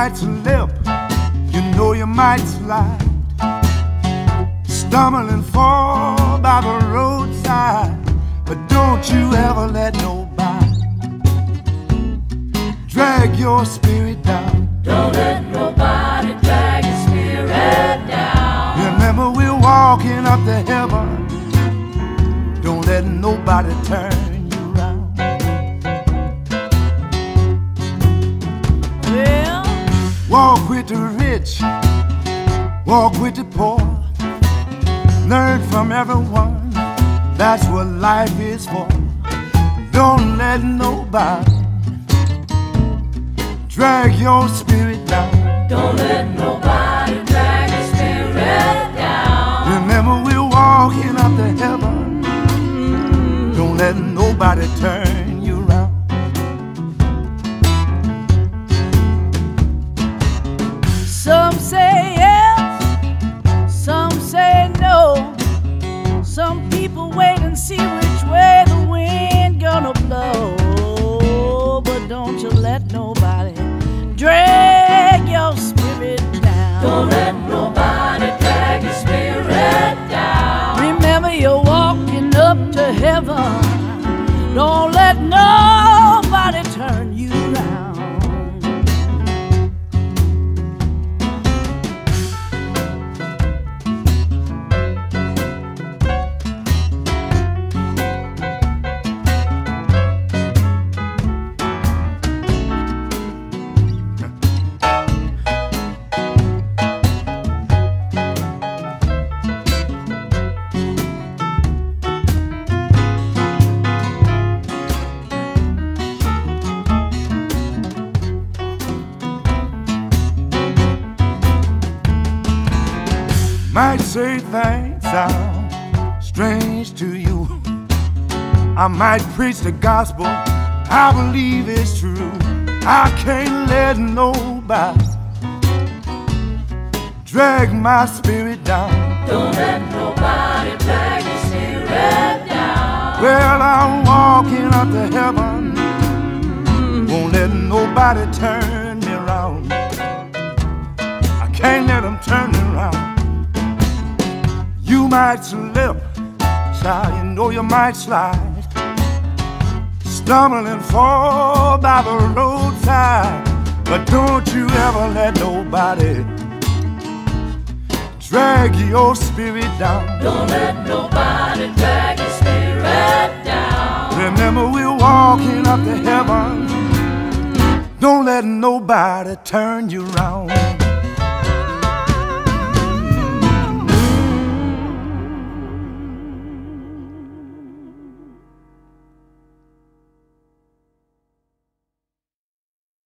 might slip, you know you might slide, stumble and fall by the roadside, but don't you ever let nobody drag your spirit down. Don't let nobody drag your spirit down. Remember we're walking up to heaven. Don't let nobody turn you around. Well, walk with the rich, walk with the poor, learn from everyone, that's what life is for. Don't let nobody drag your spirit down. Don't let nobody drag your spirit down. Remember we're walking up to heaven. Don't let nobody turn you around. Some say yes, some say no. Some people wait and see which way the wind gonna blow. But don't you let nobody drag your spirit down. Don't let nobody drag your spirit down. Remember you're walking up to heaven. Don't let nobody turn you around. Might say things sound strange to you. I might preach the gospel, I believe it's true. I can't let nobody drag my spirit down. Don't let nobody drag your spirit down. Well, I'm walking up to heaven. Won't let nobody turn me around. I can't let them turn me around. You might slip, child, you know you might slide, stumble and fall by the roadside, but don't you ever let nobody drag your spirit down. Don't let nobody drag your spirit down. Remember we're walking up to heaven. Don't let nobody turn you around.